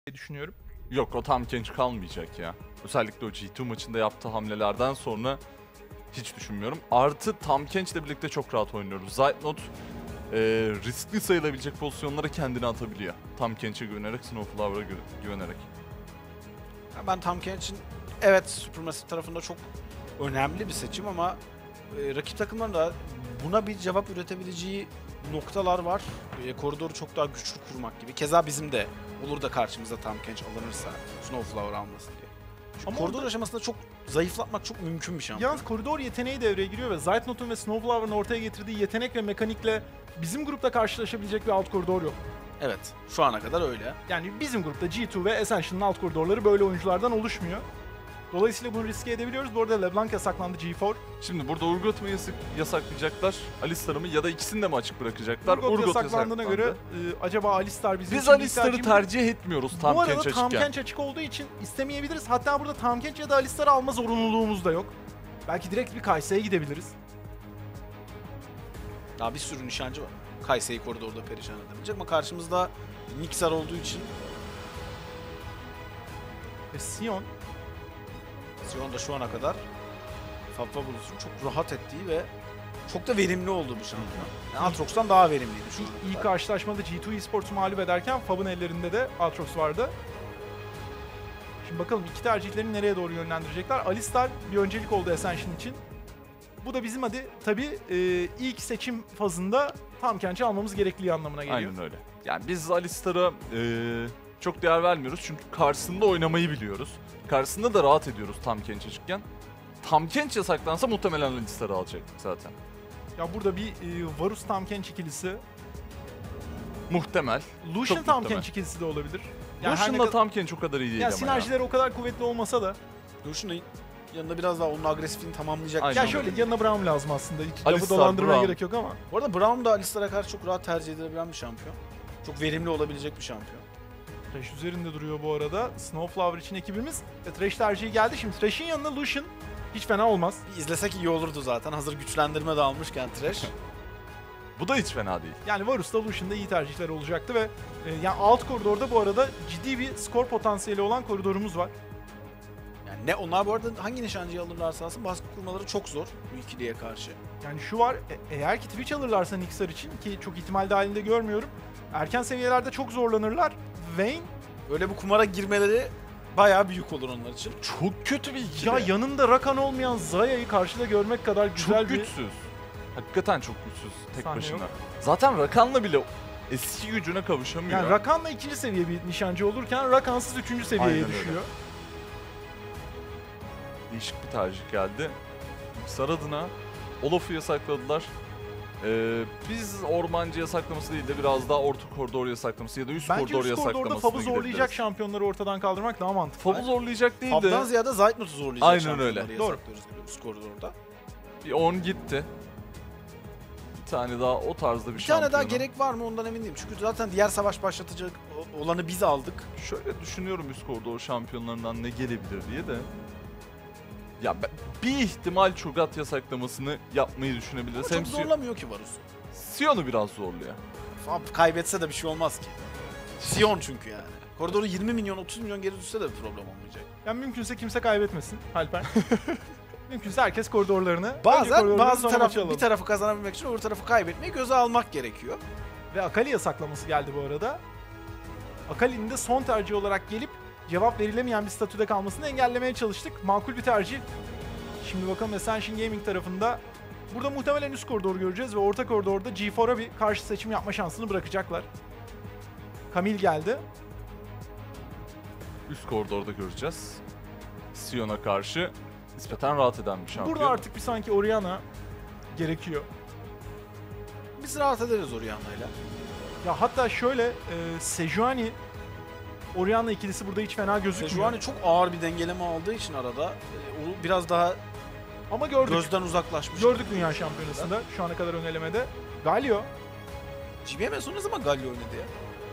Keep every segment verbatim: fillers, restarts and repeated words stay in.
düşünüyorum. Yok, o Tahm Kench kalmayacak ya. Özellikle o G iki maçında yaptığı hamlelerden sonra hiç düşünmüyorum. Artı Tahm Kench ile birlikte çok rahat oynuyoruz. Zeitnot e, riskli sayılabilecek pozisyonlara kendini atabiliyor. Tahm Kench'e güvenerek, Snowflower'a gü güvenerek. Ben Tahm Kench'in evet Supermassive tarafında çok önemli bir seçim ama e, rakip takımların da buna bir cevap üretebileceği noktalar var. E, koridoru çok daha güçlü kurmak gibi. Keza bizim de olur da karşımıza Tahm Kench alınırsa Snowflower almasın diye. Çünkü Ama koridor orada... aşamasında çok zayıflatmak çok mümkün bir şampiyon. Yalnız koridor yeteneği devreye giriyor ve Zeitnot'un ve Snowflower'ın ortaya getirdiği yetenek ve mekanikle bizim grupta karşılaşabilecek bir alt koridor yok. Evet, şu ana kadar öyle. Yani bizim grupta G iki ve Ascension'ın alt koridorları böyle oyunculardan oluşmuyor. Dolayısıyla bunu riske edebiliyoruz. Bu arada LeBlanc yasaklandı G dört. Şimdi burada Urgot mu yasak yasaklayacaklar, Alistar'ı mı ya da ikisini de mi açık bırakacaklar? Urgot, Urgot yasaklandığına yasaklandı. göre e, acaba Alistar bizim Biz için bir Alistar'ı tercih mi? tercih etmiyoruz Tahm Bu Kench arada Tahm açıkken. Kench açık olduğu için istemeyebiliriz. Hatta burada Tahm Kench ya da Alistar'ı alma zorunluluğumuz da yok. Belki direkt bir Kai'Sa'ya gidebiliriz. Daha bir sürü nişancı var. Kai'Sa'yı koridorda perişan edebilecek ama karşımızda Nixar olduğu için Ve Sion Sion da şu ana kadar Fabfabulous'un çok rahat ettiği ve çok da verimli olduğu bir şampiyon. Yani Aatrox'tan daha verimliydi şu ana İlk kadar. karşılaşmada G iki Esports'u mağlup ederken Fab'ın ellerinde de Aatrox vardı. Şimdi bakalım iki tercihlerini nereye doğru yönlendirecekler. Alistar bir öncelik oldu Ascension için. Bu da bizim hadi tabii e, ilk seçim fazında Tahm Kench'i almamız gerektiği anlamına geliyor. Aynen öyle. Yani biz Alistar'a e, çok değer vermiyoruz çünkü karşısında oynamayı biliyoruz. Karşısında da rahat ediyoruz Tahm Kench açıkken. Tahm Kench yasaklansa muhtemelen Alistar'ı alacaktık zaten. Ya burada bir e, Varus Tahm Kench ikilisi, Muhtemel. Lucian Çok Tahm muhtemel. Kench ikilisi de olabilir. Yani her ne Lucian'la kadar- Tahm Kench o kadar iyi değil ya ama sinerjileri o kadar kuvvetli olmasa da. Lucian'ın yanında biraz daha onun agresifliğini tamamlayacak. Aynen. Ya şöyle yanına Braum lazım aslında. Hiç lafı Alistar, dolandırmaya Braum. gerek yok ama. Bu arada Braum da Alistar'a karşı çok rahat tercih edilebilen bir şampiyon. Çok verimli olabilecek bir şampiyon. Thresh üzerinde duruyor bu arada. Snowflower için ekibimiz. Ve Thresh tercihi geldi. Şimdi Thresh'in yanına Lucian hiç fena olmaz. Bir izlesek iyi olurdu zaten. Hazır güçlendirme de almışken Thresh. bu da hiç fena değil. Yani Varus'ta Lucian'da iyi tercihler olacaktı ve e, yani alt koridorda bu arada ciddi bir skor potansiyeli olan koridorumuz var. Yani ne onlar bu arada hangi nişancıyı alırlarsa alsın baskı kurmaları çok zor bu ikiliye karşı. Yani şu var, e- eğer ki Twitch alırlarsa Nixar için ki çok ihtimal dahilinde görmüyorum. Erken seviyelerde çok zorlanırlar. Vayne Öyle bu kumara girmeleri bayağı büyük olur onlar için. Çok kötü bir ikili. ya yanında Rakan olmayan Zaya'yı karşıda görmek kadar güzel çok bir... güçsüz. Hakikaten çok güçsüz tek Sahne başına. yok. Zaten Rakan'la bile eski gücüne kavuşamıyor. Yani Rakan'la ikinci seviye bir nişancı olurken Rakansız üçüncü seviyeye Aynen öyle. düşüyor. Değişik bir tercih geldi. Xar adına Olaf'ı yasakladılar. Ee, biz ormancı yasaklaması değil de biraz daha orta koridor yasaklaması ya da üst Bence koridor üst koridorda yasaklamasına Fab'ı zorlayacak gidebiliriz. şampiyonları ortadan kaldırmak daha mantıklı. Fab'ı zorlayacak değil Fab'dan de ziyade Zeitnot'u zorlayacak Aynen şampiyonları öyle. Doğru. yasaklıyoruz gibi üst koridorda. bir on gitti. Bir tane daha o tarzda bir Bir şampiyonu. tane daha gerek var mı ondan emin değilim. Çünkü zaten diğer savaş başlatacak olanı biz aldık. Şöyle düşünüyorum üst koridor şampiyonlarından ne gelebilir diye de. Ya ben- bir ihtimal Cho'Gath yasaklamasını yapmayı Ama düşünebiliriz. çok Hem Sion- zorlamıyor ki Varus'u. Sion'u biraz zorluyor. Fab kaybetse de bir şey olmaz ki. Sion çünkü yani. Koridoru yirmi milyon otuz milyon geri düşse de bir problem olmayacak. Yani mümkünse kimse kaybetmesin Alper. Mümkünse herkes koridorlarını... önce Bazen koridorlarını, bazı sonra taraf, maçı alalım. bir tarafı kazanabilmek için öbür tarafı kaybetmeyi göze almak gerekiyor. Ve Akali yasaklaması geldi bu arada. Akali'nin de son tercih olarak gelip cevap verilemeyen bir statüde kalmasını engellemeye çalıştık. Makul bir tercih. Şimdi bakalım Ascension Gaming tarafında. Burada muhtemelen üst koridoru göreceğiz ve orta koridorda G dört'a bir karşı seçim yapma şansını bırakacaklar. Camille geldi. Üst koridorda göreceğiz. Sion'a karşı nispeten rahat eden bir şampiyon. Burada artık bir sanki Orianna gerekiyor. Biz rahat ederiz Orianna'yla. Ya hatta şöyle e, Sejuani Orianna ikilisi burada hiç fena gözükmüyor. Sejuani çok ağır bir dengeleme aldığı için arada e, o biraz daha Ama gördük. gözden uzaklaşmış. Gördük dünya şampiyonasında şu ana kadar ön elemede. Galio. G B M son ne zaman Galio oynadı ya?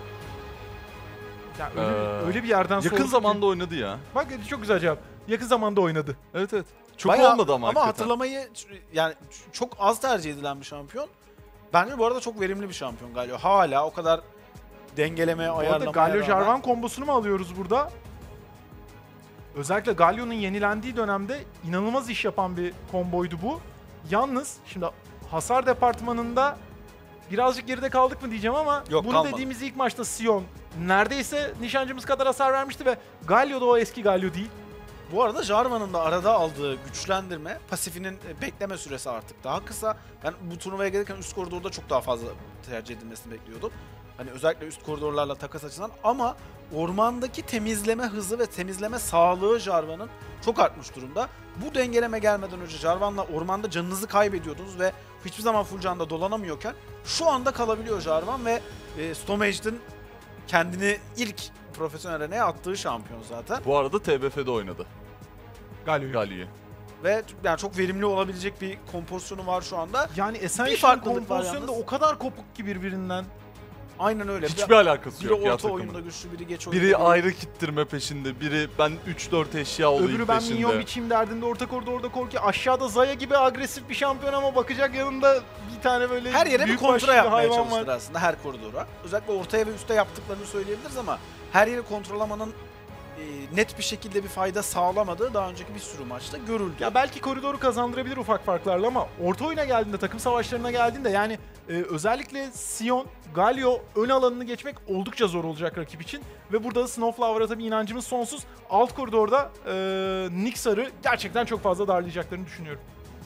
Yani öyle, Ee, öyle bir yerden Yakın sorduk ki- zamanda oynadı ya. Bak çok güzel cevap. Yakın zamanda oynadı. Evet evet. Çok Bayağı- olmadı ama Ama hakikaten. hatırlamayı yani çok az tercih edilen bir şampiyon. Bence bu arada çok verimli bir şampiyon Galio. Hala o kadar dengelemeye, Bu arada ayarlamaya Galio rağmen- Jarvan kombosunu mu alıyoruz burada? Özellikle Galio'nun yenilendiği dönemde inanılmaz iş yapan bir komboydu bu. Yalnız şimdi hasar departmanında birazcık geride kaldık mı diyeceğim ama Yok, bunu kalmadı. dediğimiz ilk maçta Sion neredeyse nişancımız kadar hasar vermişti ve Galio da o eski Galio değil. Bu arada Jarvan'ın da arada aldığı güçlendirme, pasifinin e, bekleme süresi artık daha kısa. Ben bu turnuvaya gelirken üst koridorda çok daha fazla tercih edilmesini bekliyordum. Hani özellikle üst koridorlarla takas açısından, ama ormandaki temizleme hızı ve temizleme sağlığı Jarvan'ın çok artmış durumda. Bu dengeleme gelmeden önce Jarvan'la ormanda canınızı kaybediyordunuz ve hiçbir zaman full canda dolanamıyorken şu anda kalabiliyor Jarvan ve e, Stomage'ın kendini ilk profesyonel arenaya attığı şampiyon zaten. Bu arada T B F'de oynadı Galio'yu. Galio'yu. Ve yani çok verimli olabilecek bir kompozisyonu var şu anda. Yani Essential farklılık var kompozisyonu da yalnız. o kadar kopuk ki birbirinden. Aynen öyle. Hiçbir alakası biri yok ya orta oyunda takımın. güçlü, biri geç oyunda. Biri biri- ayrı kittirme peşinde, biri ben üç dört eşya olayım Öbürü ben peşinde. minyon biçeyim derdinde, orta koridorda Korki. Aşağıda Zaya gibi agresif bir şampiyon ama bakacak yanında bir tane böyle Her yere bir büyük başlı kontra yapmaya hayvan çalıştılar var. aslında, her koridora. Özellikle ortaya ve üste yaptıklarını söyleyebiliriz ama her yeri kontrollamanın e, net bir şekilde bir fayda sağlamadığı daha önceki bir sürü maçta görüldü. Ya belki koridoru kazandırabilir ufak farklarla ama orta oyuna geldiğinde, takım savaşlarına geldiğinde yani e, özellikle Sion, Galio ön alanını geçmek oldukça zor olacak rakip için. Ve burada da Snowflower'a tabii inancımız sonsuz. Alt koridorda e, Nixar'ı gerçekten çok fazla darlayacaklarını düşünüyorum.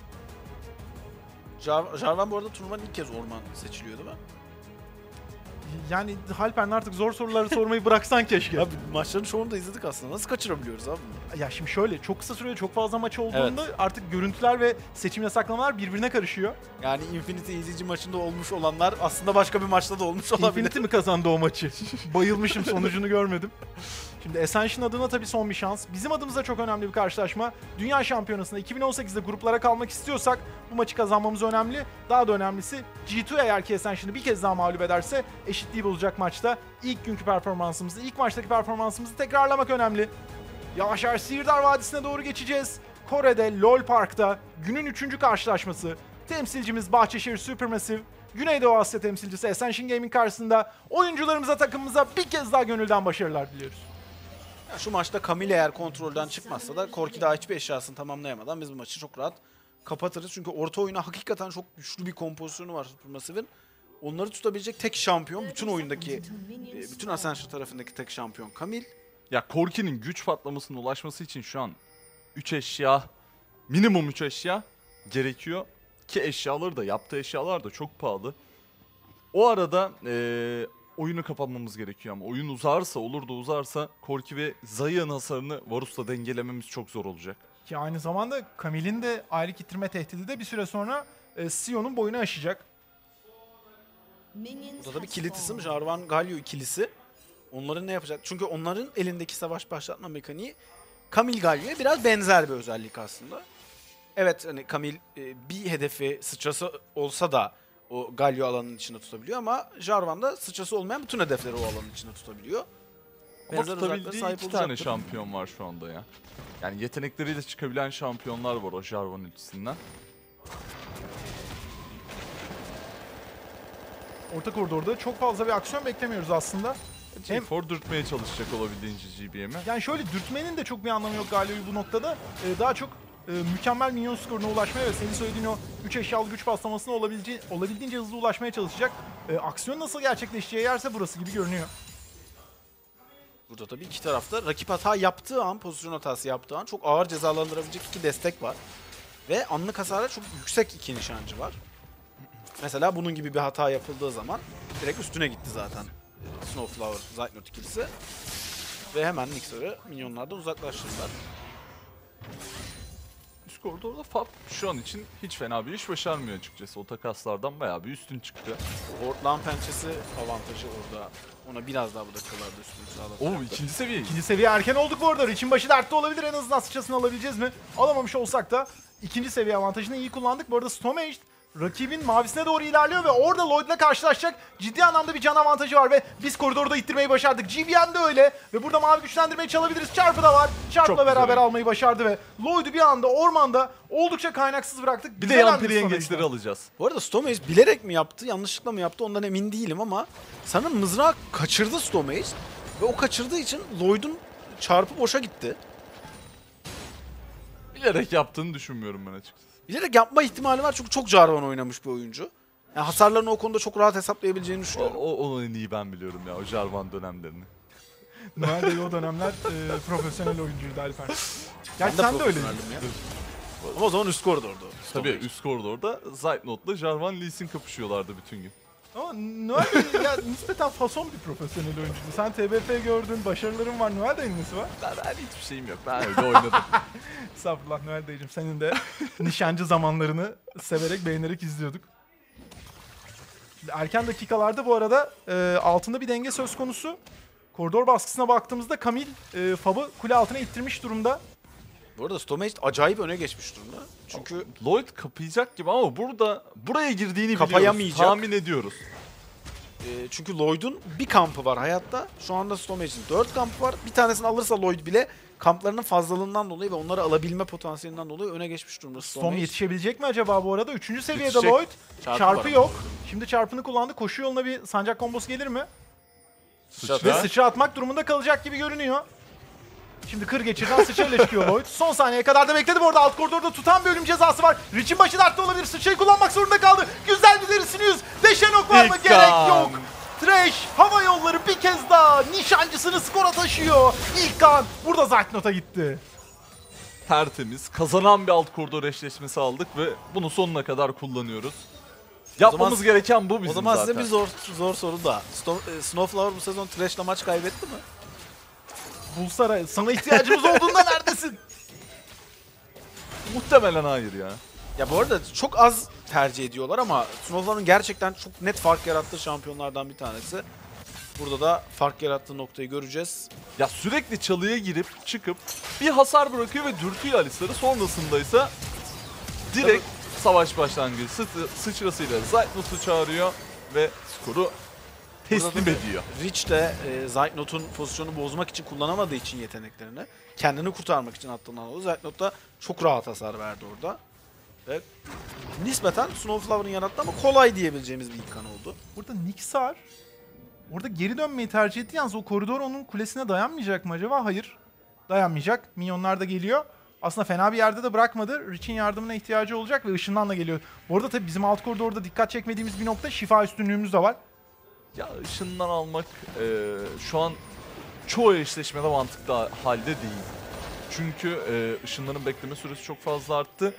Jar- Jarvan bu arada turnuvanın ilk kez orman seçiliyor değil mi? Yani Halper'in artık zor soruları sormayı bıraksan keşke. Abi maçların çoğunu da izledik aslında. Nasıl kaçırabiliyoruz abi bunu? Ya şimdi şöyle, çok kısa sürede çok fazla maç olduğunda artık görüntüler ve seçim yasaklamalar birbirine karışıyor. Yani Infinity izleyici maçında olmuş olanlar aslında başka bir maçta da olmuş olabilir. Infinity mi kazandı o maçı? Bayılmışım, sonucunu görmedim. Şimdi Ascension adına tabii son bir şans. Bizim adımıza çok önemli bir karşılaşma. Dünya Şampiyonası'nda iki bin on sekizde gruplara kalmak istiyorsak bu maçı kazanmamız önemli. Daha da önemlisi G iki eğer ki Ascension'ı bir kez daha mağlup ederse eşitliği bulacak maçta. İlk günkü performansımızı, ilk maçtaki performansımızı tekrarlamak önemli. Yavaş yavaş Sihirdar Vadisi'ne doğru geçeceğiz. Kore'de LoL Park'ta günün üçüncü karşılaşması. Temsilcimiz Bahçeşehir Supermassive, Güneydoğu Asya temsilcisi Ascension Gaming karşısında oyuncularımıza, takımımıza bir kez daha gönülden başarılar diliyoruz. Ya şu maçta Camille eğer kontrolden çıkmazsa da Korki daha hiçbir eşyasını tamamlayamadan biz bu maçı çok rahat kapatırız. Çünkü orta oyuna hakikaten çok güçlü bir kompozisyonu var Supermassive'in. Onları tutabilecek tek şampiyon, bütün oyundaki, e, bütün Ascension tarafındaki tek şampiyon Camille. Ya Korki'nin güç patlamasına ulaşması için şu an üç eşya, minimum üç eşya gerekiyor. Ki eşyaları da, yaptığı eşyalar da çok pahalı. O arada eee, oyunu kapatmamız gerekiyor ama oyun uzarsa, olur da uzarsa Korki ve Zaya'nın hasarını Varus'la dengelememiz çok zor olacak. Ki aynı zamanda Camille'in de ayrı kitirme tehdidi de bir süre sonra e, Sion'un boyunu aşacak. Burada da bir kilit isim Jarvan Galio ikilisi. Onların ne yapacak? Çünkü onların elindeki savaş başlatma mekaniği Camille Galio'ya biraz benzer bir özellik aslında. Evet, hani Camille e, bir hedefi sıçrası olsa da o Galio alanının içinde tutabiliyor ama Jarvan da sıçrası olmayan bütün hedefleri o alanın içinde tutabiliyor. Ama Benzer özelliklere tutabildiği sahip iki tane olacaktır. şampiyon var şu anda ya. Yani yetenekleriyle çıkabilen şampiyonlar var o Jarvan ultisinden. Orta koridorda çok fazla bir aksiyon beklemiyoruz aslında. Hem Hem- for dürtmeye çalışacak olabildiğince G B M'i. Yani şöyle dürtmenin de çok bir anlamı yok Galio'yu bu noktada. Ee, daha çok e, mükemmel minyon skoruna ulaşmaya ve senin söylediğin o üç eşyalı güç paslamasına olabildiğince, olabildiğince hızlı ulaşmaya çalışacak. E, aksiyon nasıl gerçekleşeceği yerse burası gibi görünüyor. Burada tabii iki tarafta rakip hata yaptığı an, pozisyon hatası yaptığı an çok ağır cezalandırabilecek iki destek var. Ve anlık hasara çok yüksek iki nişancı var. Mesela bunun gibi bir hata yapıldığı zaman direkt üstüne gitti zaten Snowflower, Zeitnot ikilisi. Ve hemen Nixar'ı minyonlardan uzaklaştırdılar. Üst koridorda Fab şu an için hiç fena bir iş başarmıyor açıkçası. O takaslardan bayağı bir üstün çıktı. Hortlan pençesi avantajı orada. Ona biraz daha bu dakikalarda üstünlük sağladı. Oo ikinci seviye. İkinci seviye erken olduk bu arada. Rich'in başı dertte olabilir. En azından sıçrasını alabileceğiz mi? Alamamış olsak da ikinci seviye avantajını iyi kullandık. Bu arada Stomaged rakibin mavisine doğru ilerliyor ve orada Lloyd'la karşılaşacak. Ciddi anlamda bir can avantajı var ve biz koridorda ittirmeyi başardık. G B N de öyle ve burada mavi güçlendirmeyi çalabiliriz. Çarpı da var. Çarp'la Çok beraber güzel. almayı başardı ve Lloyd'u bir anda ormanda oldukça kaynaksız bıraktık. Bir de Güzel yan hamle piri Stomage'den. yengeçleri alacağız. Bu arada Stomage bilerek mi yaptı, yanlışlıkla mı yaptı ondan emin değilim ama sanırım mızrağı kaçırdı Stomage ve o kaçırdığı için Lloyd'un çarpı boşa gitti. Bilerek yaptığını düşünmüyorum ben açıkçası. Bilerek yapma ihtimali var çünkü çok Jarvan oynamış bir oyuncu. Yani hasarlarını o konuda çok rahat hesaplayabileceğini O, düşünüyorum. o, onu en iyi ben biliyorum ya, o Jarvan dönemlerini. Nerede o dönemler e, profesyonel oyuncuydu Alper. Ben Gerçi de sen de öyleydin. profesyoneldim ya. Ama o zaman üst koridorda. Tabii Stomage. üst koridorda Zeitnot'la Jarvan Lee Sin kapışıyorlardı bütün gün. Ama Noel ya nispeten fason bir profesyonel oyuncuydu. Sen T B F gördün, başarıların var. Noel dayının nesi var? Ben, ben hiçbir şeyim yok. Ben öyle oynadım. Estağfurullah Noel dayıcım. Senin de nişancı zamanlarını severek, beğenerek izliyorduk. Şimdi erken dakikalarda bu arada e, altında bir denge söz konusu. Koridor baskısına baktığımızda Camille e, Fab'ı kule altına ittirmiş durumda. Bu arada Stomage acayip öne geçmiş durumda. Çünkü Lloyd kapayacak gibi ama burada buraya girdiğini biliyoruz. Kapayamayacak. Tahmin ediyoruz. e, çünkü Lloyd'un bir kampı var hayatta. Şu anda Stomage'in dört kampı var. Bir tanesini alırsa Lloyd bile kamplarının fazlalığından dolayı ve onları alabilme potansiyelinden dolayı öne geçmiş durumda Storm Stomage. yetişebilecek mi acaba bu arada? Üçüncü seviyede Yetişecek. Lloyd. Çarpı Çarpı, var. yok. Şimdi çarpını kullandı. Koşu yoluna bir sancak kombosu gelir mi? Sıçra. Ve sıçra atmak durumunda kalacak gibi görünüyor. Şimdi kır geçirden sıçrayla çıkıyor Lloyd. Son saniyeye kadar da bekledi bu arada. Alt koridorda tutan bir ölüm cezası var. Rich'in başı dertte olabilir. Sıçrayı kullanmak zorunda kaldı. Güzel bir derisini yüz. Deşenok var mı? İlk Gerek kan. yok. Thresh hava yolları bir kez daha nişancısını skora taşıyor. İlk kan burada Zeitnot'a gitti. Tertemiz, kazanan bir alt koridor eşleşmesi aldık ve bunu sonuna kadar kullanıyoruz. Yapmamız zaman- gereken bu bizim O zaman zaten. size bir zor zor soru da. Sto- e, Snowflower bu sezon Thrash'la maç kaybetti mi? Bulsara sana ihtiyacımız olduğunda neredesin? Muhtemelen hayır ya. Ya bu arada çok az tercih ediyorlar ama Snowflower'ın gerçekten çok net fark yarattığı şampiyonlardan bir tanesi. Burada da fark yarattığı noktayı göreceğiz. Ya sürekli çalıya girip çıkıp bir hasar bırakıyor ve dürtüyor Alistar'ı. Sonrasındaysa direkt savaş başlangıcı sı- sıçrasıyla Zeitnot'u çağırıyor ve skoru teslim Burada da ediyor. Rich de e, Zeitnot'un pozisyonu bozmak için kullanamadığı için yeteneklerini, kendini kurtarmak için attığından dolayı Zeitnot da çok rahat hasar verdi orada. Ve nispeten Snowflower'ın yarattığı ama kolay diyebileceğimiz bir ilk kan oldu. Burada Nixar orada geri dönmeyi tercih etti. Yalnız o koridor onun kulesine dayanmayacak mı acaba? Hayır. Dayanmayacak. Minyonlar da geliyor. Aslında fena bir yerde de bırakmadı. Rich'in yardımına ihtiyacı olacak ve ışından da geliyor. Bu arada tabii bizim alt koridorda dikkat çekmediğimiz bir nokta, şifa üstünlüğümüz de var. Ya ışından almak e, şu an çoğu eşleşmede mantıklı ha- halde değil. Çünkü e, ışınların bekleme süresi çok fazla arttı.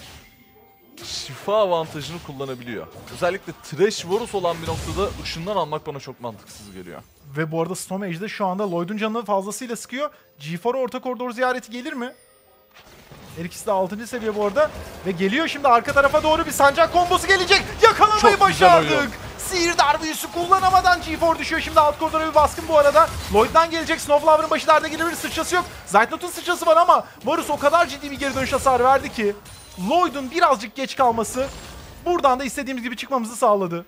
Şifa avantajını kullanabiliyor. Özellikle Thresh Varus olan bir noktada ışından almak bana çok mantıksız geliyor. Ve bu arada Storm de şu anda Lloyd'un canını fazlasıyla sıkıyor. G four orta koridor ziyareti gelir mi? Her ikisi de altıncı seviye bu arada. Ve geliyor şimdi arka tarafa doğru bir sancak kombosu gelecek. Yakalamayı Çok güzel oyun. başardık. Sihir darbüyüsü kullanamadan G four düşüyor. Şimdi alt koridora bir baskın bu arada. Lloyd'dan gelecek. Snowflower'ın başı derde gelebilir. Sıçrası yok. Zeitnot'un sıçrası var ama Varus o kadar ciddi bir geri dönüş hasarı verdi ki Lloyd'un birazcık geç kalması buradan da istediğimiz gibi çıkmamızı sağladı.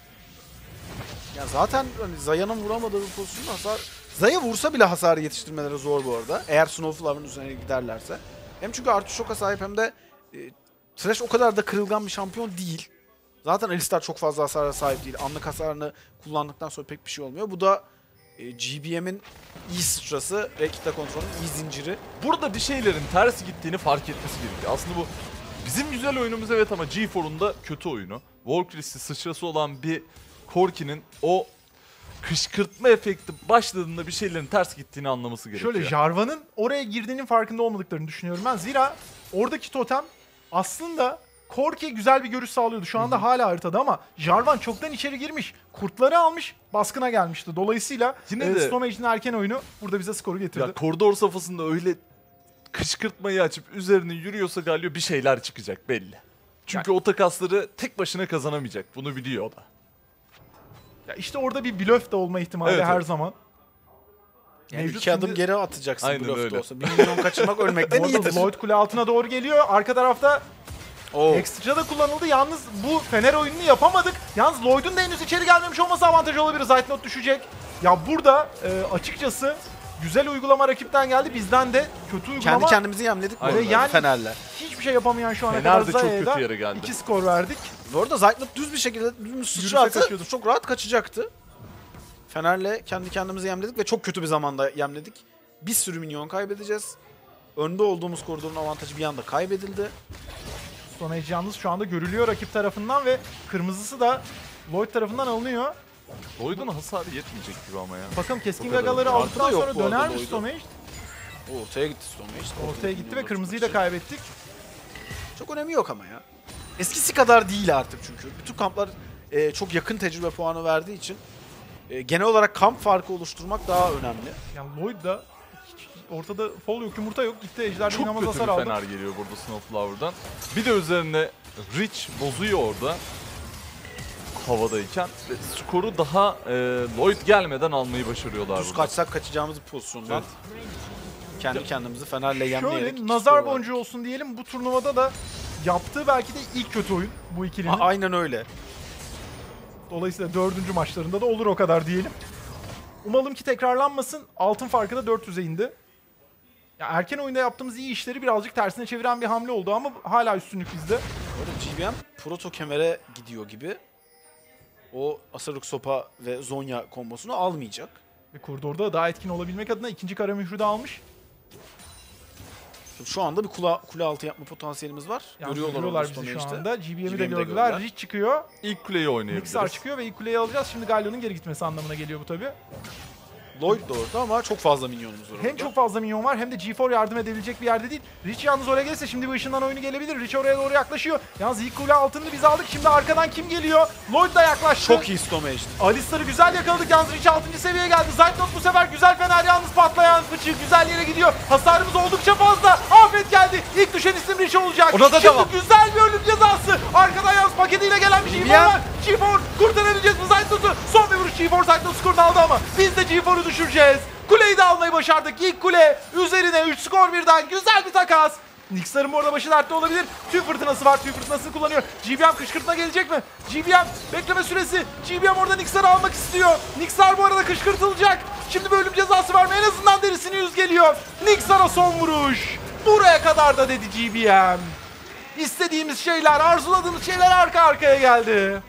Ya zaten hani Zaya'nın vuramadığı bir pozisyonda hasar... Zaya vursa bile hasarı yetiştirmeleri zor bu arada. Eğer Snowflower'ın üzerine giderlerse. Hem çünkü artı şoka sahip hem de e, Thresh o kadar da kırılgan bir şampiyon değil. Zaten Alistar çok fazla hasara sahip değil. Anlık hasarını kullandıktan sonra pek bir şey olmuyor. Bu da e, G B M'in iyi sıçrası ve kitle kontrolünün iyi zinciri. Burada bir şeylerin ters gittiğini fark etmesi gerekiyor. Aslında bu bizim güzel oyunumuz evet ama G four'un da kötü oyunu. Warcryst'i sıçrası olan bir Corki'nin o kışkırtma efekti başladığında bir şeylerin ters gittiğini anlaması gerekiyor. Şöyle Jarvan'ın oraya girdiğinin farkında olmadıklarını düşünüyorum ben. Zira oradaki totem aslında Corki'ye güzel bir görüş sağlıyordu. Şu anda hala haritada ama Jarvan çoktan içeri girmiş. Kurtları almış, baskına gelmişti. Dolayısıyla Yine e, de- Stormage'in erken oyunu burada bize skoru getirdi. Ya koridor safhasında öyle kışkırtmayı açıp üzerine yürüyorsa Galio bir şeyler çıkacak belli. Çünkü o takasları tek başına kazanamayacak. Bunu biliyor o da. Ya işte orada bir blöf de olma ihtimali Evet, her evet. zaman. Yani Mevcut iki adım şimdi- geri atacaksın Aynen blöfte öyle. olsa. Bir milyon kaçırmak ölmekten Bu arada iyidir. Lloyd kule altına doğru geliyor. Arka tarafta Oo. Ekstra da kullanıldı. Yalnız bu Fener oyununu yapamadık. Yalnız Lloyd'un da henüz içeri gelmemiş olması avantajı olabilir. Zaytnot düşecek. Ya burada e, açıkçası güzel uygulama rakipten geldi. Bizden de kötü uygulama. Kendi kendimizi yemledik bu Aynen. arada Yani- Fener'le. Hiçbir şey yapamayan şu ana Fener kadar de çok Zaya'da kötü yere geldi. iki skor verdik. Bu arada Zaytnot düz bir şekilde düz Yürüse sıçra atsa kaçıyordu. çok rahat kaçacaktı. Fener'le kendi kendimizi yemledik ve çok kötü bir zamanda yemledik. Bir sürü minyon kaybedeceğiz. Önde olduğumuz koridorun avantajı bir anda kaybedildi. Stone Age yalnız şu anda görülüyor rakip tarafından ve kırmızısı da Lloyd tarafından alınıyor. Lloyd'un hasarı yetmeyecek gibi ama ya. Bakalım keskin O kadar gagaları oldu. aldıktan Arkada yok sonra bu arada döner mi Lloyd'un. Stone Age? Ortaya gitti Stone Age. Ortaya gitti ve minyonları kırmızıyı tutmak da için. kaybettik. Çok önemi yok ama ya. Eskisi kadar değil artık çünkü. Bütün kamplar e, çok yakın tecrübe puanı verdiği için e, genel olarak kamp farkı oluşturmak daha önemli. Yani Lloyd da hiç ortada fol yok, yumurta yok. Gitti Ejder'de Çok inanılmaz kötü hasar bir aldı. Fener geliyor burada Snowflower'dan. Bir de üzerine Rich bozuyor orada. Havadayken. Ve skoru daha e, Lloyd gelmeden almayı başarıyorlar Düz burada. kaçsak kaçacağımız bir pozisyondan Evet. kendi kendimizi Fener'le yemleyerek. Şöyle iki nazar skor boncuğu olsun diyelim. Bu turnuvada da yaptığı belki de ilk kötü oyun bu ikilinin. verdik. A- Aynen öyle. Dolayısıyla dördüncü maçlarında da olur o kadar diyelim. Umalım ki tekrarlanmasın. Altın farkı da dört yüze indi. Ya erken oyunda yaptığımız iyi işleri birazcık tersine çeviren bir hamle oldu ama hala üstünlük bizde. Bu arada G B M proto kemere gidiyor gibi. O Asaruk Sopa ve Zonya kombosunu almayacak. Ve koridorda daha etkin olabilmek adına ikinci kara mührü de almış. Şimdi şu anda bir kule, kule altı yapma potansiyelimiz var. Yani görüyorlar, görüyorlar orada bizi şu Stone anda. G B M'i de G B M'i de gördüler. gördüler. Rich çıkıyor. İlk kuleyi oynayabiliriz. Mixer çıkıyor ve ilk kuleyi alacağız. Şimdi Galio'nun geri gitmesi anlamına geliyor bu tabii. Lloyd da orada ama çok fazla minyonumuz var Hem orada. çok fazla minyon var hem de G four yardım edebilecek bir yerde değil. Rich yalnız oraya gelirse şimdi bu ışından oyunu gelebilir. Rich oraya doğru yaklaşıyor. Yalnız ilk kule altını biz aldık. Şimdi arkadan kim geliyor? Lloyd da yaklaştı. Çok iyi Stone Age'di. Alistar'ı güzel yakaladık. Yalnız Rich altıncı seviyeye geldi. Zaytnot bu sefer güzel Fener yalnız patlayan fıçı güzel yere gidiyor. Hasarımız oldukça fazla. Afet geldi. İlk düşen isim Rich olacak. Ona da şimdi devam. güzel bir ölüm cezası. Arkadan yalnız paketiyle gelen bir G four G B M. var. G four kurtarabileceğiz mi Zaytnot'u? Son bir vuruş G four Zaytnot skorunu aldı ama biz de G four'u düşüreceğiz. Kuleyi de almayı başardık. İlk kule üzerine üç skor birden güzel bir takas. Nixar'ın bu arada başı dertte olabilir. Tüy fırtınası var. Tüy fırtınasını kullanıyor. G B M kışkırtma gelecek mi? G B M bekleme süresi. G B M orada Nixar'ı almak istiyor. Nixar bu arada kışkırtılacak. Şimdi bölüm cezası var mı? En azından derisini yüz geliyor. Nixar'a son vuruş. Buraya kadar da dedi G B M. İstediğimiz şeyler, arzuladığımız şeyler arka arkaya geldi.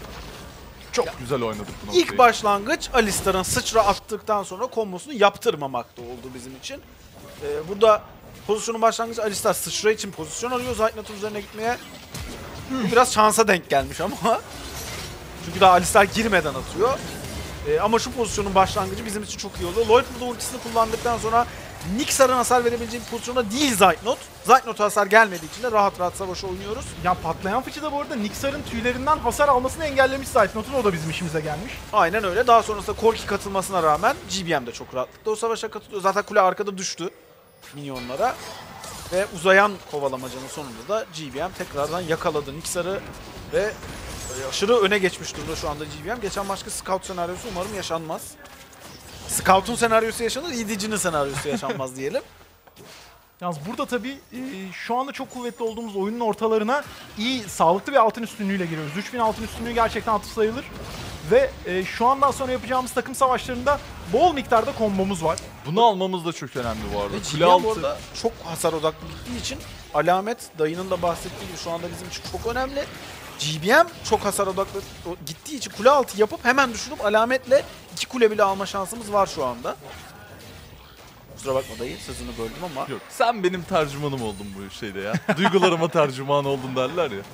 Çok güzel oynadık bu noktayı. İlk başlangıç Alistar'ın sıçra attıktan sonra kombosunu yaptırmamakta oldu bizim için. Ee, burada pozisyonun başlangıcı Alistar sıçra için pozisyon arıyor Zaytnot'un üzerine gitmeye. Bu biraz şansa denk gelmiş ama. Çünkü daha Alistar girmeden atıyor. Ee, ama şu pozisyonun başlangıcı bizim için çok iyi oldu. Lloyd burada ultisini kullandıktan sonra Nixar'ın hasar verebileceği bir pozisyonda değil Zaytnot. Zaytnot'a hasar gelmediği için de rahat rahat savaşı oynuyoruz. Ya patlayan fıçı da bu arada Nixar'ın tüylerinden hasar almasını engellemiş Zaytnot'un. O da bizim işimize gelmiş. Aynen öyle. Daha sonrasında Corki katılmasına rağmen G B M de çok rahatlıkla o savaşa katılıyor. Zaten kule arkada düştü minyonlara. Ve uzayan kovalamacanın sonunda da G B M tekrardan yakaladı Nixar'ı ve aşırı öne geçmiş durumda şu anda G B M. Geçen başka Scout senaryosu umarım yaşanmaz. Scout'un senaryosu yaşanır, E D C'nin senaryosu yaşanmaz diyelim. Yalnız burada tabii e, şu anda çok kuvvetli olduğumuz oyunun ortalarına iyi, sağlıklı bir altın üstünlüğüyle giriyoruz. üç bin altın üstünlüğü gerçekten atıf sayılır. Ve e, şu andan sonra yapacağımız takım savaşlarında bol miktarda kombomuz var. Bunu almamız da çok önemli bu arada. Ve G Kule B M altı. orada çok hasar odaklı gittiği için alamet dayının da bahsettiği gibi şu anda bizim için çok önemli. G B M çok hasar odaklı gittiği için kule altı yapıp hemen düşürüp alametle iki kule bile alma şansımız var şu anda. Kusura bakma dayı sözünü böldüm ama. Yok, sen benim tercümanım oldun bu şeyde ya. Duygularıma tercüman oldun derler ya.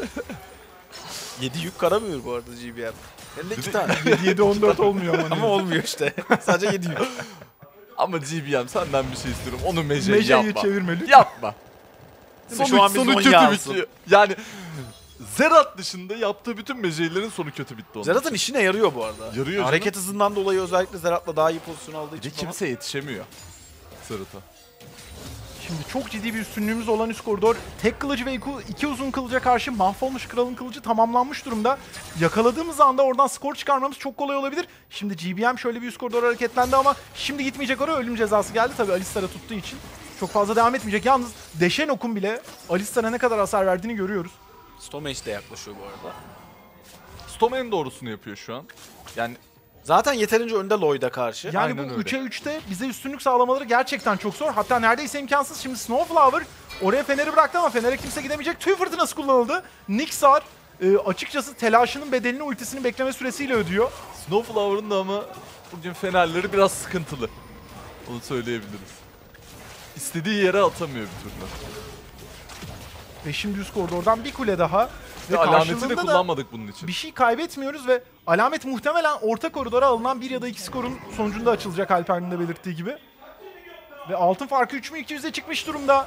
yedi yük kara mühür bu arada G B M. Hem de iki Dedi- tane. yedi on dört olmuyor ama. Ama olmuyor işte. Sadece yedi yük. Ama G B M senden bir şey istiyorum. Onu Mece'yi Mece'yi yapma. çevirme lütfen. Yapma. Değil mi? Sonu, Şu an bir sonu Zonya kötü alsın. bitiyor. Yani Zerat dışında yaptığı bütün Mece'lerin sonu kötü bitti onun Zerat'ın için. işine yarıyor bu arada. Yarıyor canım. Hareket hızından dolayı özellikle Zerat'la daha iyi pozisyon aldığı Bir için. de kimse yetişemiyor Zerat'a. Şimdi çok ciddi bir üstünlüğümüz olan üst koridor. Tek kılıcı ve iki, iki uzun kılıca karşı mahvolmuş kralın kılıcı tamamlanmış durumda. Yakaladığımız anda oradan skor çıkarmamız çok kolay olabilir. Şimdi G B M şöyle bir üst koridor hareketlendi ama şimdi gitmeyecek oraya, ölüm cezası geldi. Tabii Alistar'a tuttuğu için. Çok fazla devam etmeyecek. Yalnız Deşenok'un bile Alistar'a ne kadar hasar verdiğini görüyoruz. Stomage de yaklaşıyor bu arada. Storm en doğrusunu yapıyor şu an. Yani Zaten yeterince önde Lloyd'a karşı. Yani Aynen bu öyle. üçe üçte bize üstünlük sağlamaları gerçekten çok zor. Hatta neredeyse imkansız. Şimdi Snowflower oraya Fener'i bıraktı ama Fener'e kimse gidemeyecek. Tüy fırtınası kullanıldı. Nixar e, açıkçası telaşının bedelini ultisini bekleme süresiyle ödüyor. Snowflower'ın da ama bugün fenerleri biraz sıkıntılı. Onu söyleyebiliriz. İstediği yere atamıyor bir türlü. Ve şimdi üst koridordan bir kule daha. Ve Ve alameti de karşılığında da kullanmadık bunun için. bir şey kaybetmiyoruz ve alamet muhtemelen orta koridora alınan bir ya da iki skorun sonucunda açılacak Alper'in de belirttiği gibi. Ve altın farkı üç bin iki yüze çıkmış durumda.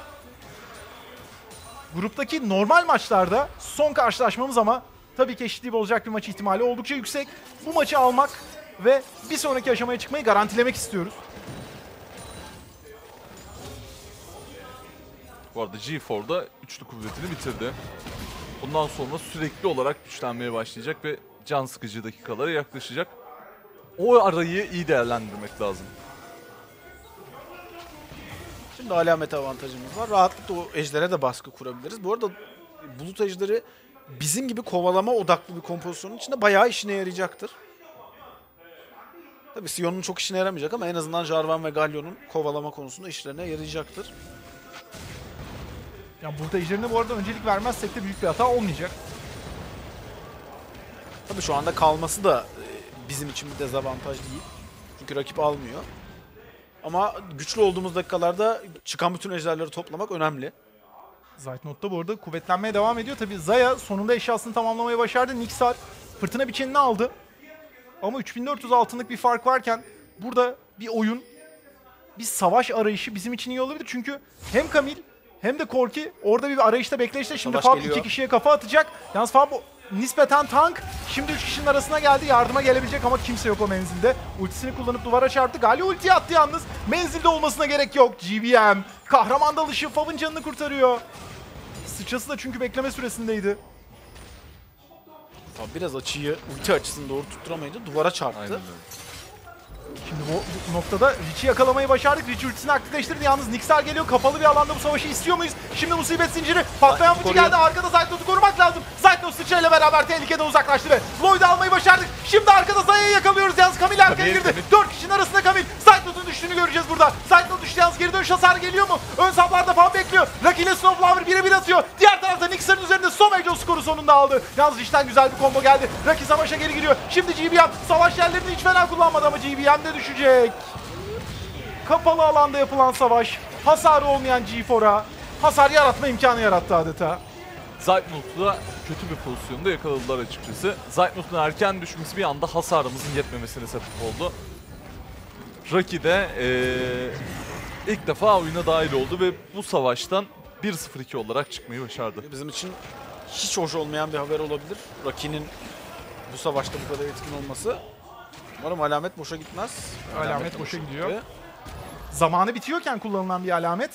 Gruptaki normal maçlarda son karşılaşmamız ama tabii ki eşitliği bozacak bir maç ihtimali oldukça yüksek. Bu maçı almak ve bir sonraki aşamaya çıkmayı garantilemek istiyoruz. Bu arada G four'da üçlü kuvvetini bitirdi. Bundan sonra sürekli olarak güçlenmeye başlayacak ve can sıkıcı dakikalara yaklaşacak. O arayı iyi değerlendirmek lazım. Şimdi alamet avantajımız var. Rahatlıkla o ejdere de baskı kurabiliriz. Bu arada bulut ejderi bizim gibi kovalama odaklı bir kompozisyonun içinde bayağı işine yarayacaktır. Tabii Sion'un çok işine yaramayacak ama en azından Jarvan ve Galio'nun kovalama konusunda işlerine yarayacaktır. Yani burada ejderine bu arada öncelik vermezsek de büyük bir hata olmayacak. Tabii şu anda kalması da e, bizim için bir dezavantaj değil. Çünkü rakip almıyor. Ama güçlü olduğumuz dakikalarda çıkan bütün ejderleri toplamak önemli. Zaytnot da bu arada kuvvetlenmeye devam ediyor. Tabii Zaya sonunda eşyasını tamamlamayı başardı. Nixar fırtına biçenini aldı. Ama üç bin dört yüz altınlık bir fark varken burada bir oyun, bir savaş arayışı bizim için iyi olabilir. Çünkü hem Kamil hem de Korki orada bir arayışta, bekleyişte. Şimdi Savaş Fab geliyor. iki kişiye kafa atacak. Yalnız Fab nispeten tank. Şimdi üç kişinin arasına geldi. Yardıma gelebilecek ama kimse yok o menzilde. Ultisini kullanıp duvara çarptı. Galio ultiyi attı yalnız. Menzilde olmasına gerek yok. G V M kahraman dalışı Fab'ın canını kurtarıyor. Sıçrası da çünkü bekleme süresindeydi. Tabii biraz açıyı, ulti açısını doğru tutturamayınca duvara çarptı. Aynen öyle. Şimdi bu, bu noktada Rich'i yakalamayı başardık. Rich ultisini aktifleştirdi. Yalnız Nixar geliyor. Kapalı bir alanda bu savaşı istiyor muyuz? Şimdi musibet zinciri. Patlayan fıçı koruyor. geldi. Arkada Zaytnot'u korumak lazım. Zaytnot sıçrayla beraber tehlikeden uzaklaştı ve Lloyd'u almayı başardık. Şimdi arkada Zaya'yı yakalıyoruz. Yalnız Kamil arkaya Kamil, girdi. Kamil. Dört kişinin arasında Kamil. Zaytnot'un düştüğünü göreceğiz burada. Zaytnot düştü yalnız geri dönüş hasarı geliyor mu? Ön saflarda falan bekliyor. Rocky ile Snowflower birebir atıyor. Diğer tarafta Nixar'ın üzerinde Somage o skoru sonunda aldı. Yalnız Rich'ten güzel bir combo geldi. Rocky savaşa geri giriyor. Şimdi G B M savaş yerlerini hiç fena kullanmadı ama G B M de düşecek. Kapalı alanda yapılan savaş, hasarı olmayan G four'a hasar yaratma imkanı yarattı adeta. Zaytnot'u da kötü bir pozisyonda yakaladılar açıkçası. Zaytnot'un erken düşmesi bir anda hasarımızın yetmemesine sebep oldu. Rocky de ee, ilk defa oyuna dahil oldu ve bu savaştan bir sıfır iki olarak çıkmayı başardı. Bizim için hiç hoş olmayan bir haber olabilir. Rocky'nin bu savaşta bu kadar etkin olması. Umarım alamet boşa gitmez. Alamet boşa gidiyor. gitti. Zamanı bitiyorken kullanılan bir alamet.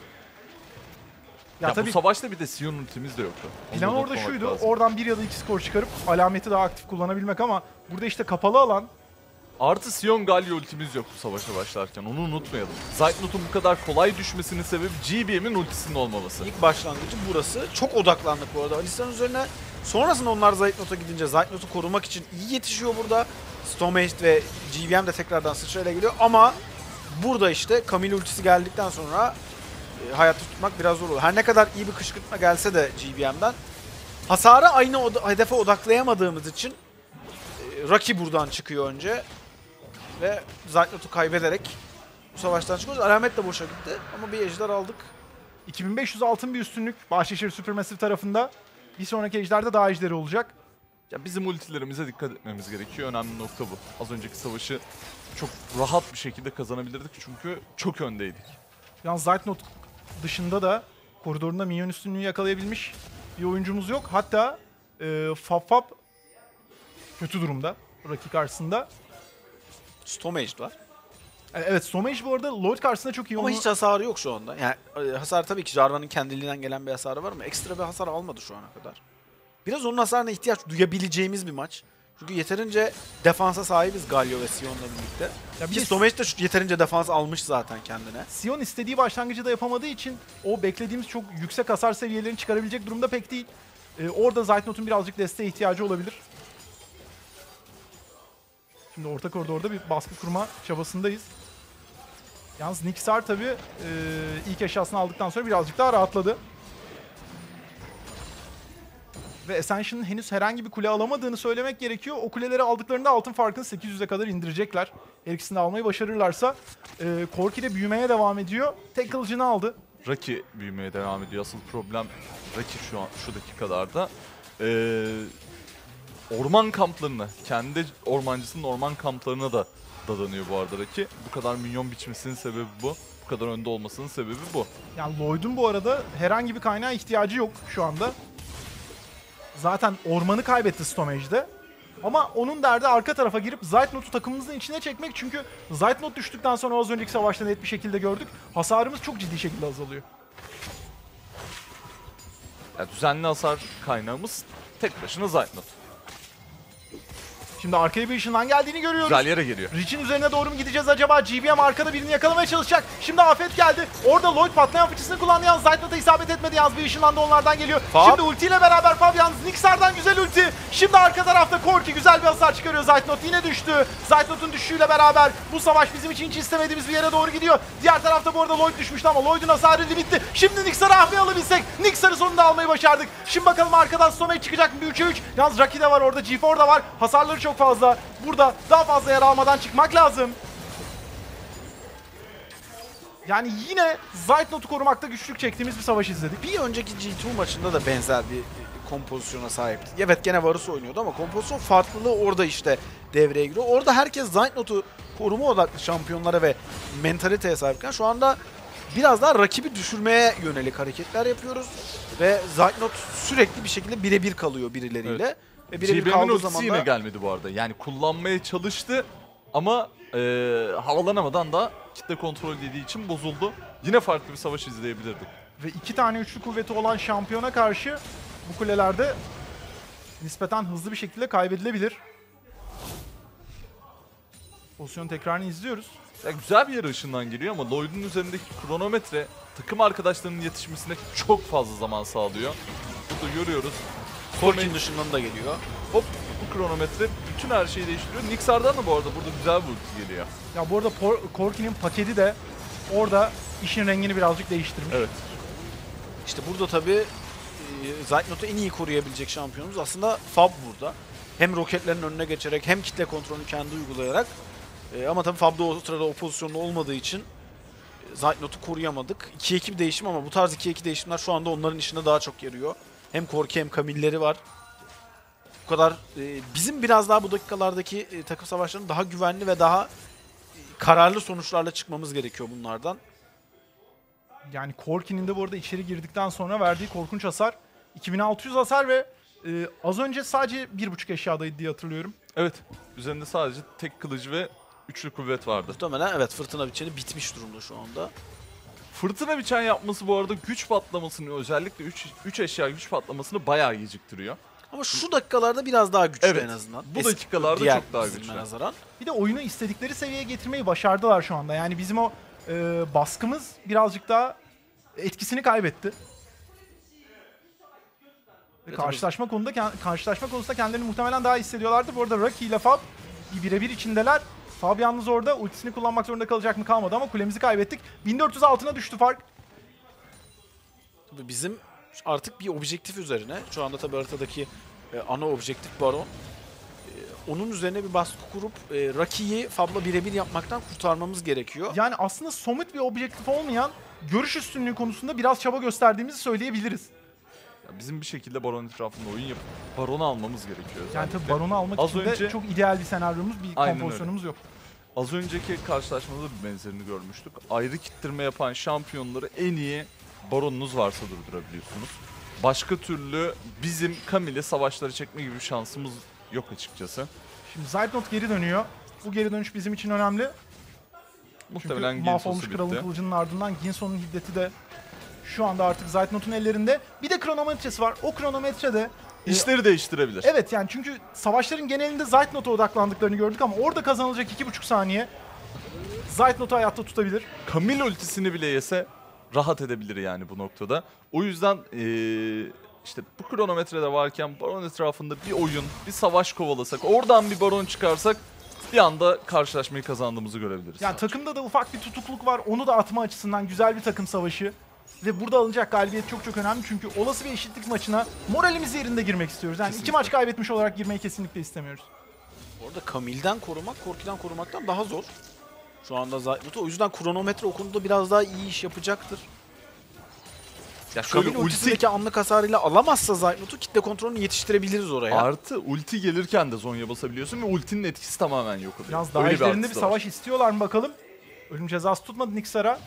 Ya, Ya, tabii bu savaşta bir de Sion ultimiz de yoktu. Onu plan da orada unutmamak şuydu. lazım. Oradan bir ya da iki skor çıkarıp alameti daha aktif kullanabilmek ama burada işte kapalı alan. Artı Sion Galio ultimiz yok bu savaşa başlarken. Onu unutmayalım. Zaytnot'un bu kadar kolay düşmesinin sebebi G B M'in ultisinin olmaması. İlk başlangıcı burası. Çok odaklandık bu arada. Alistar'ın üzerine. Sonrasında onlar Zaytnot'a gidince Zaytnot'u korumak için iyi yetişiyor burada. Stomage ve G B M de tekrardan sıçrayla geliyor ama burada işte Camille ultisi geldikten sonra e, hayatta tutmak biraz zor olur. Her ne kadar iyi bir kışkırtma gelse de G B M'den hasarı aynı oda hedefe odaklayamadığımız için e, Rocky buradan çıkıyor önce ve Zaytnot'u kaybederek bu savaştan çıkıyoruz. Alamet de boşa gitti ama bir ejder aldık. iki bin beş yüz altın bir üstünlük Bahçeşehir Supermassive tarafında. Bir sonraki ejderde daha ejderi olacak. Ya bizim ultilerimize dikkat etmemiz gerekiyor. Önemli nokta bu. Az önceki savaşı çok rahat bir şekilde kazanabilirdik çünkü çok öndeydik. Yalnız Zaytnot dışında da koridorunda minyon üstünlüğü yakalayabilmiş bir oyuncumuz yok. Hatta e, Fab Fab kötü durumda rakip karşısında. Stomage var. E, Evet, Somage bu arada Lloyd karşısında çok iyi. Ama Onu- hiç hasarı yok şu anda. Yani e, hasar tabii ki Jarvan'ın kendiliğinden gelen bir hasarı var ama ekstra bir hasar almadı şu ana kadar. Biraz onun hasarına ihtiyaç duyabileceğimiz bir maç. Çünkü yeterince defansa sahibiz Galio ve Sion'la birlikte. Ya bir Ki de Stomage de şu- yeterince defans almış zaten kendine. Sion istediği başlangıcı da yapamadığı için o beklediğimiz çok yüksek hasar seviyelerini çıkarabilecek durumda pek değil. Ee, orada Zeitnot'un birazcık desteğe ihtiyacı olabilir. Şimdi orta koridorda bir baskı kurma çabasındayız. Yalnız Nixar tabii e, ilk eşyasını aldıktan sonra birazcık daha rahatladı. Ve Ascension'ın henüz herhangi bir kule alamadığını söylemek gerekiyor. O kuleleri aldıklarında altın farkını sekiz yüze kadar indirecekler. Her ikisini de almayı başarırlarsa. E, Corki de büyümeye devam ediyor. Tek kılıcını aldı. Raki büyümeye devam ediyor. Asıl problem Raki şu an şu dakikalarda. Ee, orman kamplarına, kendi ormancısının orman kamplarına da dadanıyor bu arada Raki. Bu kadar minyon biçmesinin sebebi bu. Bu kadar önde olmasının sebebi bu. Yani Lloyd'un bu arada herhangi bir kaynağa ihtiyacı yok şu anda. Zaten ormanı kaybetti Stomage'de. Ama onun derdi arka tarafa girip Zeitnot'u takımımızın içine çekmek. Çünkü Zeitnot düştükten sonra az önceki savaşta net bir şekilde gördük. Hasarımız çok ciddi şekilde azalıyor. Yani düzenli hasar kaynağımız tek başına Zeitnot. Şimdi arkaya bir ışından geldiğini görüyoruz. Güzel yere geliyor. Rich'in üzerine doğru mu gideceğiz acaba? G B M arkada birini yakalamaya çalışacak. Şimdi afet geldi. Orada Lloyd patlayan fıçısını kullandı yalnız Zeitnot'a isabet etmedi yalnız bir ışından da onlardan geliyor. Fab. Şimdi ultiyle beraber Fab yalnız Nixar'dan güzel ulti. Şimdi arka tarafta Corki güzel bir hasar çıkarıyor. Zeitnot yine düştü. Zeitnot'un düşüşüyle beraber bu savaş bizim için hiç istemediğimiz bir yere doğru gidiyor. Diğer tarafta bu arada Lloyd düşmüştü ama Lloyd'un hasarı bitti. Şimdi Nixar'ı ahmi alabilsek. Nixar'ı sonunda almayı başardık. Şimdi bakalım arkadan Stomach çıkacak mı? Bir üçe üç. Yalnız Raki de var orada. G four da var. Hasarları çok fazla. Burada daha fazla yer almadan çıkmak lazım. Yani yine Zeitnot'u korumakta güçlük çektiğimiz bir savaş izledik. Bir önceki G iki maçında da benzer bir kompozisyona sahipti. Evet gene Varus oynuyordu ama kompozisyon farklılığı orada işte devreye giriyor. Orada herkes Zeitnot'u koruma odaklı şampiyonlara ve mentaliteye sahipken şu anda biraz daha rakibi düşürmeye yönelik hareketler yapıyoruz. Ve Zeitnot sürekli bir şekilde birebir kalıyor birileriyle. Evet. Ve G birebir B M'in kaldığı ultisi zaman yine da gelmedi bu arada. Yani kullanmaya çalıştı ama e, havalanamadan da kitle kontrol dediği için bozuldu. Yine farklı bir savaş izleyebilirdik. Ve iki tane üçlü kuvveti olan şampiyona karşı bu kulelerde nispeten hızlı bir şekilde kaybedilebilir. Pozisyon tekrarını izliyoruz. Ya güzel bir yere ışından geliyor ama Lloyd'un üzerindeki kronometre takım arkadaşlarının yetişmesine çok fazla zaman sağlıyor. Burada görüyoruz. Corki'nin dışından da geliyor. Hop bu kronometre bütün her şeyi değiştiriyor. Nixar'dan da bu arada burada güzel bir ulti geliyor. Ya bu arada Por- Corki'nin paketi de orada işin rengini birazcık değiştirmiş. Evet. İşte burada tabii e, Zeitnot'u en iyi koruyabilecek şampiyonumuz aslında Fab burada. Hem roketlerin önüne geçerek hem kitle kontrolünü kendi uygulayarak. E, ama tabii Fab'da o sırada o pozisyonda olmadığı için e, Zeitnot'u koruyamadık. ikiye iki bir değişim ama bu tarz ikiye iki değişimler şu anda onların işine daha çok yarıyor. Hem Corki hem Camille'leri var. Bu kadar e, bizim biraz daha bu dakikalardaki e, takım savaşlarının daha güvenli ve daha e, kararlı sonuçlarla çıkmamız gerekiyor bunlardan. Yani Corki'nin de bu arada içeri girdikten sonra verdiği korkunç hasar. iki bin altı yüz hasar ve e, az önce sadece bir buçuk eşyadaydı diye hatırlıyorum. Evet. Üzerinde sadece tek kılıcı ve üçlü kuvvet vardı. Muhtemelen evet fırtına biçeni bitmiş durumda şu anda. Fırtına biçen yapması bu arada güç patlamasını özellikle üç eşya güç patlamasını bayağı geciktiriyor. Ama şu dakikalarda biraz daha güçlü Evet, en azından. bu Eski- dakikalarda diğer çok daha dizilime güçlü. nazaran. Bir de oyunu istedikleri seviyeye getirmeyi başardılar şu anda. Yani bizim o e, baskımız birazcık daha etkisini kaybetti. Ve E, karşılaşma konuda kend- karşılaşma konusunda kendilerini muhtemelen daha iyi hissediyorlardı. Bu arada Raki ile Fab bir birebir içindeler. Fab yalnız orada ultisini kullanmak zorunda kalacak mı kalmadı ama kulemizi kaybettik. bin dört yüz altına düştü fark. Tabii bizim artık bir objektif üzerine, şu anda tabii haritadaki e, ana objektif Baron. E, onun üzerine bir baskı kurup e, Raki'yi Fab'la birebir yapmaktan kurtarmamız gerekiyor. Yani aslında somut bir objektif olmayan görüş üstünlüğü konusunda biraz çaba gösterdiğimizi söyleyebiliriz. Ya bizim bir şekilde Baron etrafında oyun yapıp Baron'u almamız gerekiyor. Yani özellikle. tabii Baron'u almak Az için de önce- çok ideal bir senaryomuz, bir Aynen kompozisyonumuz yok. Az önceki karşılaşmada da bir benzerini görmüştük. Ayrı kittirme yapan şampiyonları en iyi Baron'unuz varsa durdurabiliyorsunuz. Başka türlü bizim Camille'e savaşları çekme gibi bir şansımız yok açıkçası. Şimdi Zeitnot geri dönüyor. Bu geri dönüş bizim için önemli. Muhtemelen Çünkü mahvolmuş Ginso'su kralın bitti. kılıcının ardından Ginso'nun hiddeti de şu anda artık Zeitnot'un ellerinde. Bir de kronometresi var. O kronometre de işleri değiştirebilir. Evet yani çünkü savaşların genelinde Zeitnot'a odaklandıklarını gördük ama orada kazanılacak iki buçuk saniye Zeitnot'u hayatta tutabilir. Camille ultisini bile yese rahat edebilir yani bu noktada. O yüzden ee, işte bu kronometrede varken Baron etrafında bir oyun, bir savaş kovalasak, oradan bir Baron çıkarsak bir anda karşılaşmayı kazandığımızı görebiliriz. Yani takımda da ufak bir tutukluk var. Onu da atma açısından güzel bir takım savaşı. Ve burada alınacak galibiyet çok çok önemli. Çünkü olası bir eşitlik maçına moralimiz yerinde girmek istiyoruz. Yani Kesinlikle. iki maç kaybetmiş olarak girmeyi kesinlikle istemiyoruz. Orada Camille'den korumak, Corki'den korumaktan daha zor. Şu anda Zeitnot'u. O yüzden kronometre o konuda biraz daha iyi iş yapacaktır. Ya şöyle Camille ulti ultisindeki anlık hasarıyla alamazsa Zeitnot'u kitle kontrolünü yetiştirebiliriz oraya. artı ulti gelirken de zonya basabiliyorsun ve ultinin etkisi tamamen yok oluyor. Biraz daha Öyle işlerinde bir artısı da var. savaş istiyorlar mı bakalım. Ölüm cezası tutmadı Nixar'a.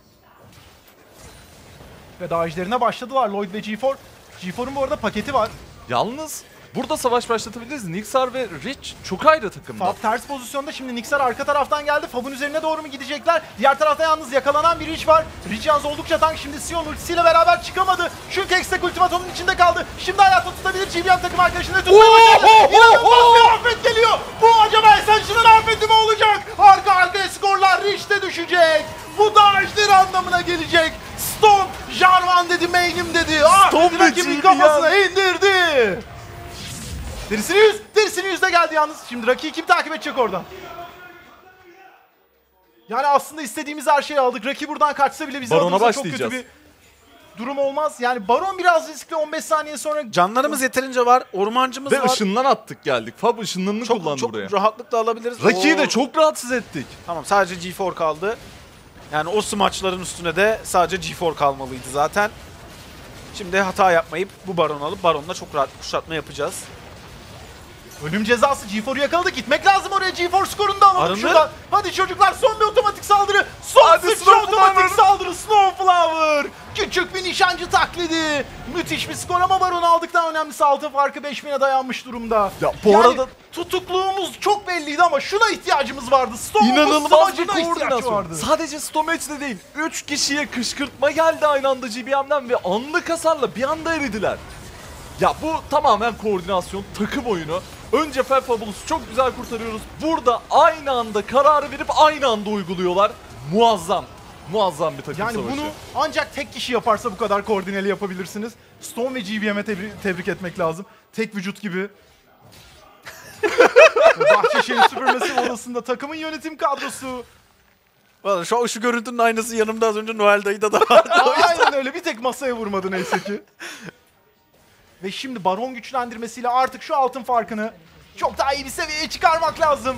Ve daha işlerine başladılar Lloyd ve G four. G four'un bu arada paketi var. Yalnız burada savaş başlatabiliriz. Nixar ve Rich çok ayrı takımda. Fab ters pozisyonda. Şimdi Nixar arka taraftan geldi. Fab'ın üzerine doğru mu gidecekler? Diğer tarafta yalnız yakalanan bir Rich var. Rich yalnız oldukça tank. Şimdi Sion ultisiyle beraber çıkamadı. Çünkü Hextech ultimatomun içinde kaldı. Şimdi hayatta tutabilir. G B M takım arkadaşını tutmaya başlayacak. İnanılmaz bir afet geliyor. Bu acaba Ascension'ın afeti mi olacak? Arka arkaya skorlar. Rich de düşecek. Bu da ejderi anlamına gelecek. Storm, Jarvan dedi, main'im dedi. Ah, Storm dedi, ve rakibin G B M. kafasına indirdi. Derisini yüz, derisini yüzde geldi yalnız. Şimdi Raki'yi kim takip edecek oradan? Yani aslında istediğimiz her şeyi aldık. Raki buradan kaçsa bile bize Baron'a adımıza çok kötü başlayacağız. bir durum olmaz. Yani Baron biraz riskli, on beş saniye sonra Canlarımız yeterince var, ormancımız Ve var. ışından attık geldik. Fab ışınlarını Çok, kullandı çok buraya. rahatlıkla alabiliriz. Raki'yi Oo. de çok rahatsız ettik. Tamam, sadece G four kaldı. Yani o smaçların üstüne de sadece G four kalmalıydı zaten. Şimdi hata yapmayıp bu Baron'u alıp Baron'la çok rahat kuşatma yapacağız. ölüm cezası. G four'u yakaladık. Gitmek lazım oraya. G four skorunu da alalım Arındı. şuradan. Hadi çocuklar, son bir otomatik saldırı. Son Hadi sıçra Snowflower. otomatik saldırı. Snowflower. Küçük bir nişancı taklidi. Müthiş bir skor ama Baron'u aldıktan önemlisi altın farkı beş bine dayanmış durumda. Ya bu Yani arada tutukluğumuz çok belliydi ama şuna ihtiyacımız vardı. Storm'un inanılmaz bir smacına ihtiyaç koordinasyon. vardı. Sadece Stomage'de değil. üç kişiye kışkırtma geldi aynı anda G B M'den ve anlık hasarla bir anda eridiler. Ya bu tamamen koordinasyon, takım oyunu. Önce Fel Fabulous'u çok güzel kurtarıyoruz. Burada aynı anda kararı verip aynı anda uyguluyorlar. Muazzam. Muazzam bir takım Yani savaşı. bunu ancak tek kişi yaparsa bu kadar koordineli yapabilirsiniz. Storm ve G B M'e tebri- tebrik etmek lazım. Tek vücut gibi. Bahçeşehir Süpürmesi odasında takımın yönetim kadrosu. Vallahi şu, şu görüntünün aynısı yanımda az önce Noel dayıda da vardı. Aynen öyle, bir tek masaya vurmadı neyse ki. Ve şimdi Baron güçlendirmesiyle artık şu altın farkını çok daha iyi bir seviyeye çıkarmak lazım.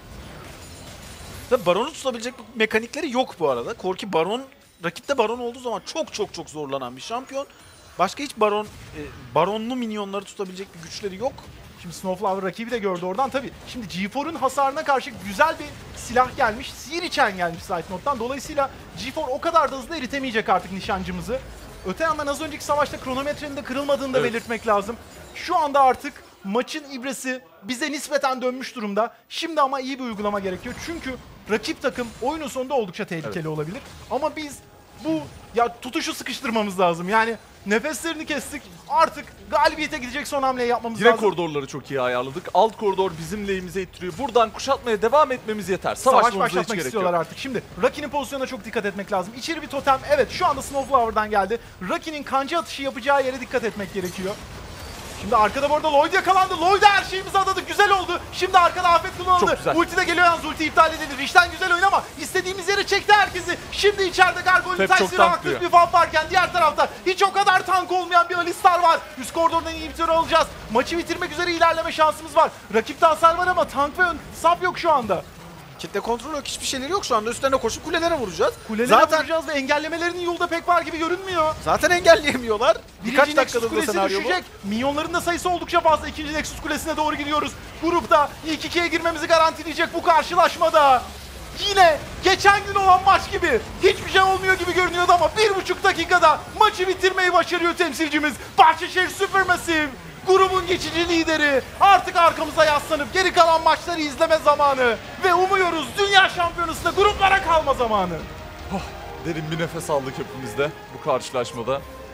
Tabii Baron'u tutabilecek mekanikleri yok bu arada. Corki Baron, rakipte Baron olduğu zaman çok çok çok zorlanan bir şampiyon. Başka hiç Baron, e, Baronlu minyonları tutabilecek bir güçleri yok. Şimdi Snowflower rakibi de gördü oradan tabii. Şimdi G four'un hasarına karşı güzel bir silah gelmiş. Sihir içen gelmiş Zeitnot'tan. Dolayısıyla G four o kadar da hızlı eritemeyecek artık nişancımızı. Öte yandan az önceki savaşta kronometrenin de kırılmadığını da Evet. belirtmek lazım. Şu anda artık maçın ibresi bize nispeten dönmüş durumda. Şimdi ama iyi bir uygulama gerekiyor. Çünkü rakip takım oyunun sonunda oldukça tehlikeli Evet. olabilir. Ama biz bu ya tutuşu sıkıştırmamız lazım. Yani nefeslerini kestik. Artık galibiyete gidecek son hamleyi yapmamız Yine lazım. koridorları çok iyi ayarladık. Alt koridor bizim lehimize ittiriyor. Buradan kuşatmaya devam etmemiz yeter. Savaş Savaşmamıza hiç başlatmak gerek istiyorlar yok. artık. Şimdi Raki'nin pozisyonuna çok dikkat etmek lazım. İçeri bir totem. Evet, şu anda Snowflower'dan geldi. Raki'nin kanca atışı yapacağı yere dikkat etmek gerekiyor. Şimdi arkada bu arada Lloyd yakalandı. Lloyd'a her şeyimizi adadık. Güzel oldu. Şimdi arkada afet kullanıldı. Çok güzel. Ulti de geliyor yalnız. Ulti iptal edildi. Rich'ten güzel oyun ama istediğimiz yere çekti herkesi. Şimdi içeride Gargoyle'ın Pep çok tersine tanklıyor. aktif bir fan varken diğer tarafta hiç o kadar tank olmayan bir Alistar var. Üst koridordan inhibitörü alacağız. Maçı bitirmek üzere ilerleme şansımız var. Rakipte hasar var ama tank ve ön- sap yok şu anda. Kitle kontrolü yok, hiçbir şeyleri yok şu anda. Üstlerine koşup kulelere vuracağız. Kulelere zaten vuracağız ve engellemelerinin yolu da pek var gibi görünmüyor. zaten engelleyemiyorlar. Birkaç Birinci dakikada Nexus da Kulesi senaryo bu. düşecek. Minyonların da sayısı oldukça fazla. İkinci Nexus Kulesi'ne doğru gidiyoruz. Grupta ilk ikiye girmemizi garantileyecek bu karşılaşmada. Yine geçen gün olan maç gibi hiçbir şey olmuyor gibi görünüyordu ama bir buçuk dakikada maçı bitirmeyi başarıyor temsilcimiz. Bahçeşehir Supermassive. Grubun geçici lideri. Artık arkamıza yaslanıp geri kalan maçları izleme zamanı. Ve umuyoruz dünya şampiyonasında gruplara kalma zamanı. Derin bir nefes aldık hepimiz de bu karşılaşmada.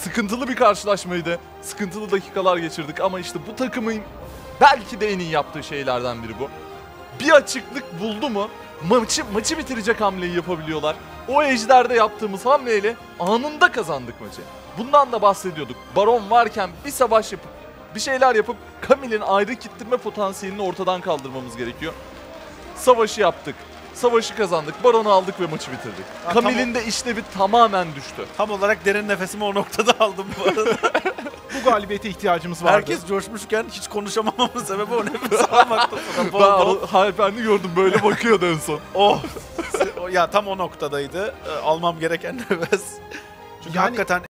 sıkıntılı bir karşılaşmaydı. Sıkıntılı dakikalar geçirdik ama işte bu takımın belki de en iyi yaptığı şeylerden biri bu. Bir açıklık buldu mu maçı, maçı bitirecek hamleyi yapabiliyorlar. O ejderde yaptığımız hamleyle anında kazandık maçı. Bundan da bahsediyorduk. Baron varken bir savaş yapıp bir şeyler yapıp Camille'in ayrı kittirme potansiyelini ortadan kaldırmamız gerekiyor. Savaşı yaptık. Savaşı kazandık. Baron'u aldık ve maçı bitirdik. Ha, Camille'in de işlevi tamamen düştü. Tam olarak derin nefesimi o noktada aldım bu arada. Bu galibiyete ihtiyacımız vardı. Herkes coşmuşken hiç konuşamamamın sebebi o nefes almakta. Ben o Hyper'ni gördüm, böyle bakıyordu en son. Oh. O- ya tam o noktadaydı. Ee, Almam gereken nefes. Çünkü Yani- hakikaten